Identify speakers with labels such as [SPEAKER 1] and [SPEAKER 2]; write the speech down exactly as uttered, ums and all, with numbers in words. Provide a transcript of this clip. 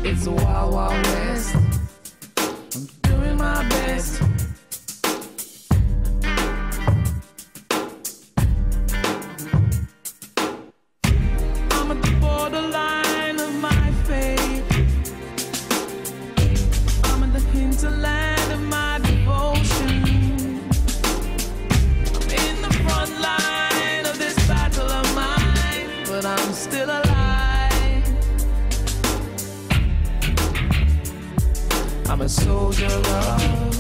[SPEAKER 1] It's a wild, wild west. I'm doing my best. I'm at the borderline of my fate. I'm in the hinterland of my devotion. I'm in the front line of this battle of mine, but I'm still alive. I'm a soldier of love.